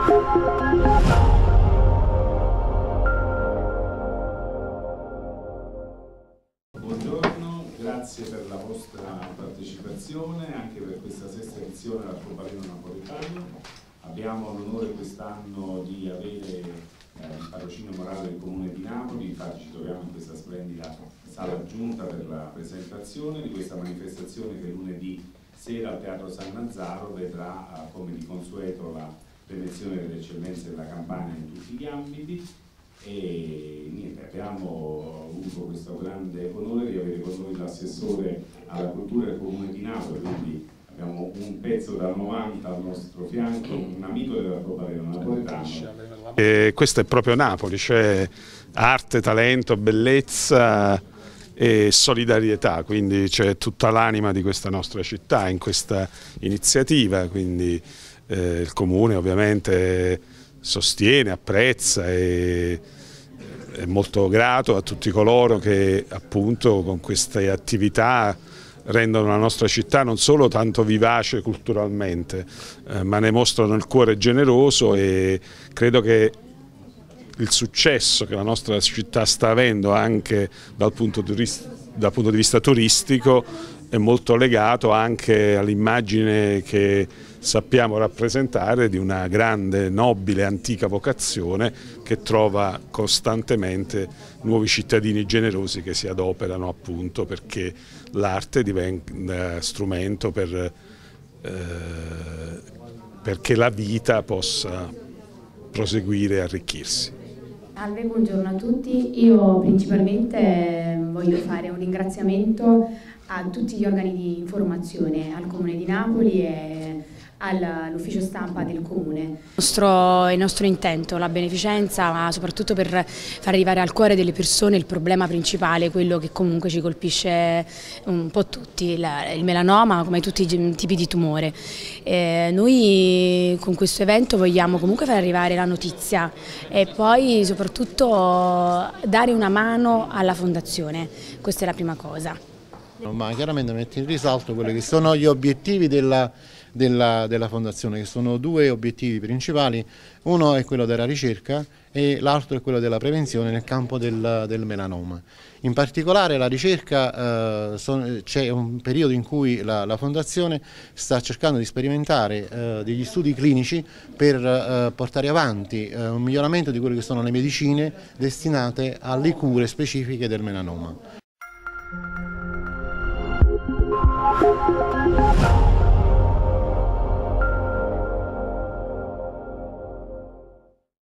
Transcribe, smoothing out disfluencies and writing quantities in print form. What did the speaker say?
Buongiorno, grazie per la vostra partecipazione anche per questa sesta edizione dell'Arcobaleno Napoletano. Abbiamo l'onore quest'anno di avere il patrocinio morale del Comune di Napoli, infatti ci troviamo in questa splendida sala aggiunta per la presentazione di questa manifestazione che lunedì sera al Teatro San Nazzaro vedrà come di consueto la premiazione delle eccellenze della Campania in tutti gli ambiti. E niente, abbiamo avuto questo grande onore di avere con noi l'assessore alla cultura del Comune di Napoli, quindi abbiamo un pezzo dal 90 al nostro fianco, un amico dell'Arcobaleno Napoletano. Questo è proprio Napoli, cioè arte, talento, bellezza e solidarietà, quindi c'è tutta l'anima di questa nostra città in questa iniziativa, quindi il Comune ovviamente sostiene, apprezza e è molto grato a tutti coloro che appunto con queste attività rendono la nostra città non solo tanto vivace culturalmente, ma ne mostrano il cuore generoso, e credo che il successo che la nostra città sta avendo anche dal punto di vista turistico è molto legato anche all'immagine che sappiamo rappresentare di una grande, nobile, antica vocazione che trova costantemente nuovi cittadini generosi che si adoperano appunto perché l'arte diventa strumento perché la vita possa proseguire e arricchirsi. Salve, buongiorno a tutti. Io principalmente voglio fare un ringraziamento a tutti gli organi di informazione, al Comune di Napoli e all'ufficio stampa del Comune. Il nostro intento, la beneficenza, ma soprattutto per far arrivare al cuore delle persone il problema principale, quello che comunque ci colpisce un po' tutti, il melanoma come tutti i tipi di tumore. Noi con questo evento vogliamo comunque far arrivare la notizia e poi soprattutto dare una mano alla Fondazione, questa è la prima cosa. Ma chiaramente mette in risalto quelli che sono gli obiettivi della Fondazione, che sono due obiettivi principali: uno è quello della ricerca e l'altro è quello della prevenzione nel campo del melanoma. In particolare la ricerca, c'è un periodo in cui la Fondazione sta cercando di sperimentare degli studi clinici per portare avanti un miglioramento di quelle che sono le medicine destinate alle cure specifiche del melanoma.